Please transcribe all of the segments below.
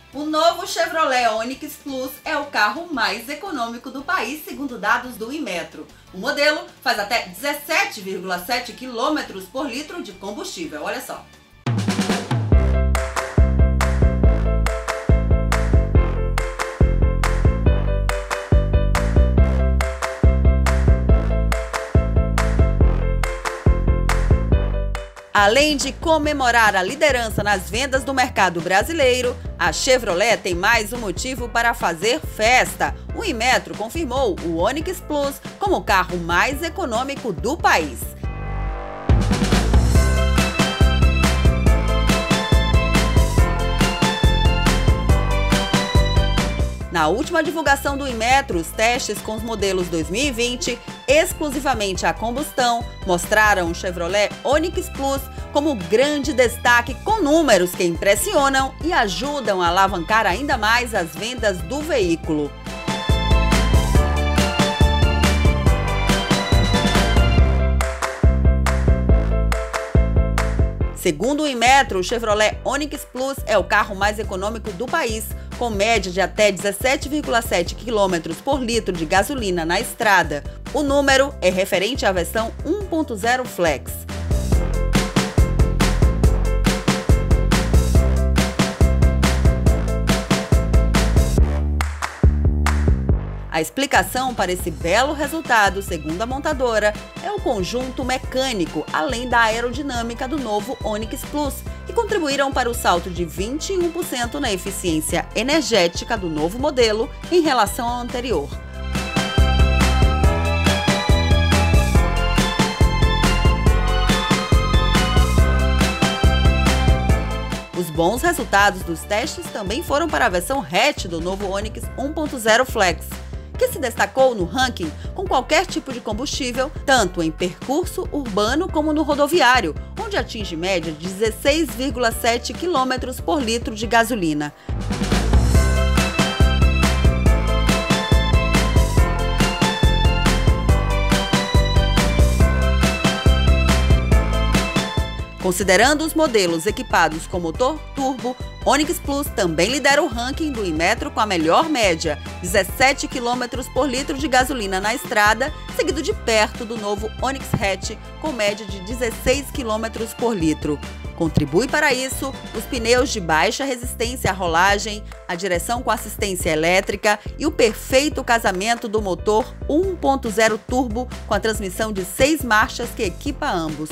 O novo Chevrolet Onix Plus é o carro mais econômico do país, segundo dados do Inmetro. O modelo faz até 17,7 km por litro de combustível. Olha só. Além de comemorar a liderança nas vendas do mercado brasileiro, a Chevrolet tem mais um motivo para fazer festa. O Inmetro confirmou o Onix Plus como o carro mais econômico do país. Na última divulgação do Inmetro, os testes com os modelos 2020, exclusivamente a combustão, mostraram o Chevrolet Onix Plus como grande destaque, com números que impressionam e ajudam a alavancar ainda mais as vendas do veículo. Segundo o Inmetro, o Chevrolet Onix Plus é o carro mais econômico do país, com média de até 17,7 km por litro de gasolina na estrada. O número é referente à versão 1.0 Flex. A explicação para esse belo resultado, segundo a montadora, é o conjunto mecânico, além da aerodinâmica do novo Onix Plus, que contribuíram para o salto de 21% na eficiência energética do novo modelo em relação ao anterior. Os bons resultados dos testes também foram para a versão hatch do novo Onix 1.0 Flex, que se destacou no ranking com qualquer tipo de combustível, tanto em percurso urbano como no rodoviário, onde atinge média de 16,7 km por litro de gasolina. Considerando os modelos equipados com motor turbo, Onix Plus também lidera o ranking do Inmetro com a melhor média, 17 km por litro de gasolina na estrada, seguido de perto do novo Onix Hatch, com média de 16 km por litro. Contribui para isso os pneus de baixa resistência à rolagem, a direção com assistência elétrica e o perfeito casamento do motor 1.0 turbo com a transmissão de 6 marchas que equipa ambos.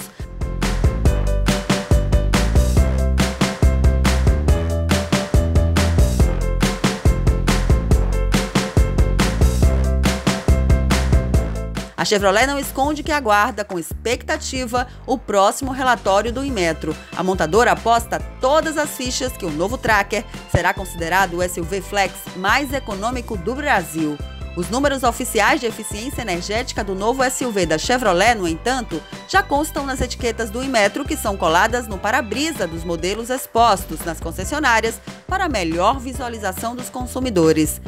A Chevrolet não esconde que aguarda com expectativa o próximo relatório do Inmetro. A montadora aposta todas as fichas que o novo Tracker será considerado o SUV Flex mais econômico do Brasil. Os números oficiais de eficiência energética do novo SUV da Chevrolet, no entanto, já constam nas etiquetas do Inmetro, que são coladas no para-brisa dos modelos expostos nas concessionárias para melhor visualização dos consumidores.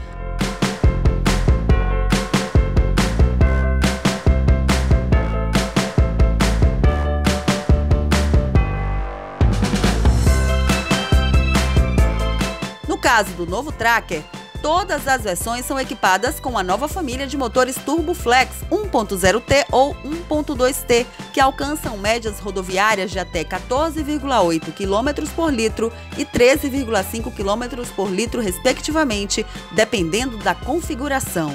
No caso do novo Tracker, todas as versões são equipadas com a nova família de motores Turbo Flex 1.0T ou 1.2T, que alcançam médias rodoviárias de até 14,8 km por litro e 13,5 km por litro, respectivamente, dependendo da configuração.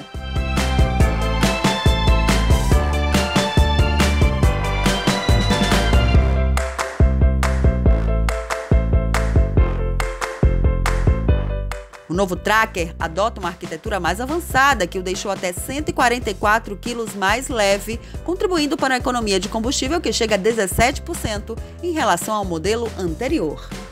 O novo Tracker adota uma arquitetura mais avançada, que o deixou até 144 kg mais leve, contribuindo para a economia de combustível que chega a 17% em relação ao modelo anterior.